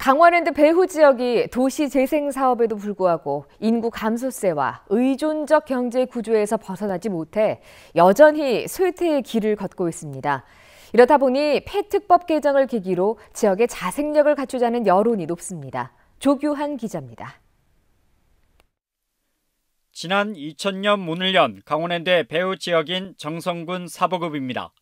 강원랜드 배후 지역이 도시 재생 사업에도 불구하고 인구 감소세와 의존적 경제 구조에서 벗어나지 못해 여전히 쇠퇴의 길을 걷고 있습니다. 이렇다 보니 폐특법 개정을 계기로 지역의 자생력을 갖추자는 여론이 높습니다. 조규환 기자입니다. 지난 2000년 문을 연 강원랜드 배후 지역인 정성군 사보급입니다.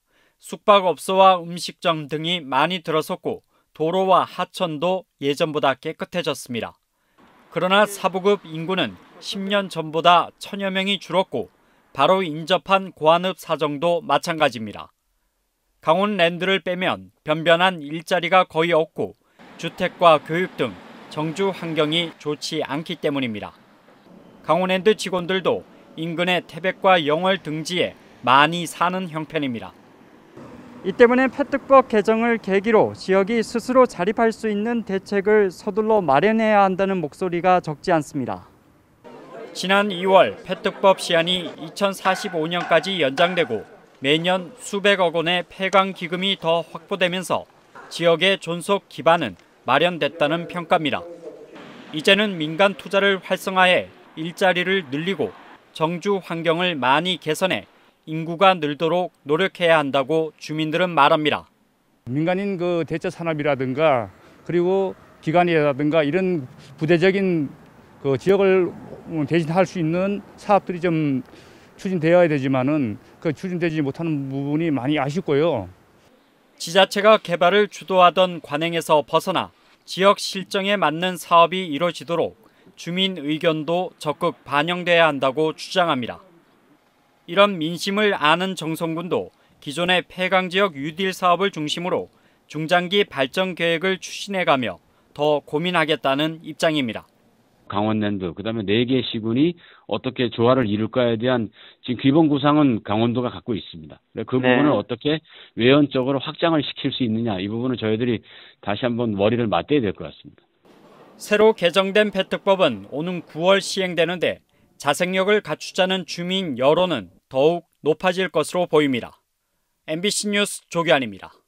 숙박업소와 음식점 등이 많이 들어섰고 도로와 하천도 예전보다 깨끗해졌습니다. 그러나 사부급 인구는 10년 전보다 1000여 명이 줄었고 바로 인접한 고한읍 사정도 마찬가지입니다. 강원랜드를 빼면 변변한 일자리가 거의 없고 주택과 교육 등 정주 환경이 좋지 않기 때문입니다. 강원랜드 직원들도 인근의 태백과 영월 등지에 많이 사는 형편입니다. 이 때문에 폐특법 개정을 계기로 지역이 스스로 자립할 수 있는 대책을 서둘러 마련해야 한다는 목소리가 적지 않습니다. 지난 2월 폐특법 시한이 2045년까지 연장되고 매년 수백억 원의 폐광 기금이 더 확보되면서 지역의 존속 기반은 마련됐다는 평가입니다. 이제는 민간 투자를 활성화해 일자리를 늘리고 정주 환경을 많이 개선해 인구가 늘도록 노력해야 한다고 주민들은 말합니다. 민간인 대체 산업이라든가 그리고 기관이라든가 이런 부대적인 지역을 대신할 수 있는 사업들이 좀 추진되어야 되지만은 추진되지 못하는 부분이 많이 아쉽고요. 지자체가 개발을 주도하던 관행에서 벗어나 지역 실정에 맞는 사업이 이루어지도록 주민 의견도 적극 반영돼야 한다고 주장합니다. 이런 민심을 아는 정성군도 기존의 폐광지역 유딜 사업을 중심으로 중장기 발전 계획을 추진해가며 더 고민하겠다는 입장입니다. 강원랜드, 그다음에 4개 시군이 어떻게 조화를 이룰까에 대한 지금 기본 구상은 강원도가 갖고 있습니다. 그 부분을 어떻게 외연적으로 확장을 시킬 수 있느냐, 이 부분은 저희들이 다시 한번 머리를 맞대야 될 것 같습니다. 새로 개정된 폐특법은 오는 9월 시행되는데 자생력을 갖추자는 주민 여론은 더욱 높아질 것으로 보입니다. MBC 뉴스 조규환입니다.